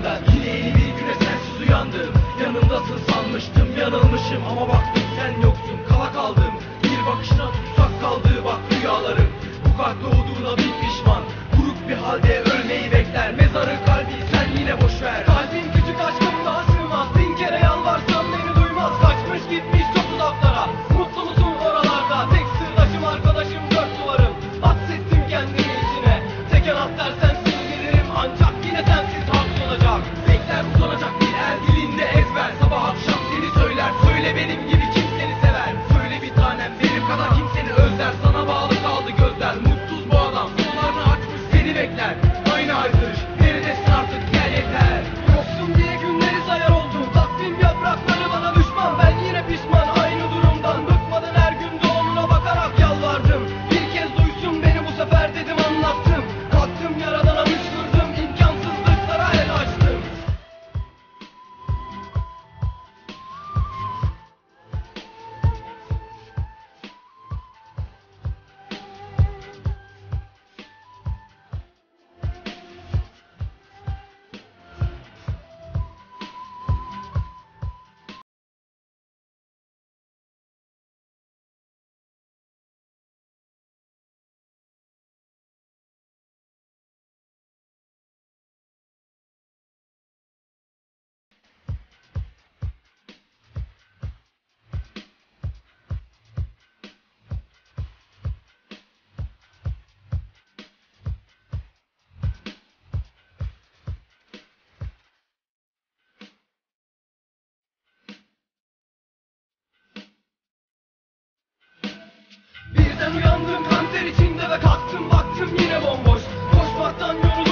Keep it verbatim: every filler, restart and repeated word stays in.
senden. Yine yeni bir güne sensiz uyandım. Yanımdasın sanmıştım, yanılmışım ama baktım sen yoksun. Kala kaldım, bir bakışına tutsak kaldı bak rüyalarım. Bu kalp doğduğuna bin pişman, buruk bir halde ölmeyi bekler. Mezarı kalbi sen yine boşver. Kalbin küçük aşkımla sığmaz, bin kere yalvarsam beni duymaz. Kaçmış gitmiş çok uzaklara, mutlu musun oralarda? Tek sırdaşım arkadaşım dört duvarım, hapsettim kendimi içine. Tek anahtar sensin bilirim, ancak yine sensiz hapsolacak. Bekler uzanacak bir el dilinde ezber, sabah akşam seni söyler. Söyle benim gibi kim seni sever? Söyle bir tanem benim kadar kim seni özler? Sana bağlı kaldı gözler, mutsuz bu adam, kollarını açmış seni bekler. Aynı haykırış, neredesin artık gel yeter. Yoksun diye günleri sayar oldum, takvim yaprakları bana düşman. Ben yine pişman aynı durumdan, bıkmadan her gün doğumuna bakarak yalvardım. Bir kez duysun beni bu sefer dedim, anlattım. Kalktım yaradana hıçkırdım, imkansızlıklara el açtım. Birden uyandım kanter içinde ve kalktım baktım yine bomboş. Koşmaktan yoruldum.